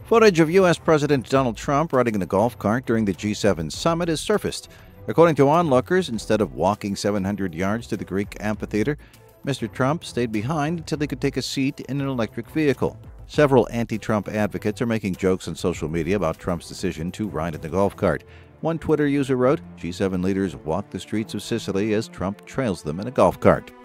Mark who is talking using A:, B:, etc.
A: Footage of U.S. President Donald Trump riding in a golf cart during the G7 summit has surfaced. According to onlookers, instead of walking 700 yards to the Greek amphitheater, Mr. Trump stayed behind until he could take a seat in an electric vehicle. Several anti-Trump advocates are making jokes on social media about Trump's decision to ride in the golf cart. One Twitter user wrote, "G7 leaders walk the streets of Sicily as Trump trails them in a golf cart."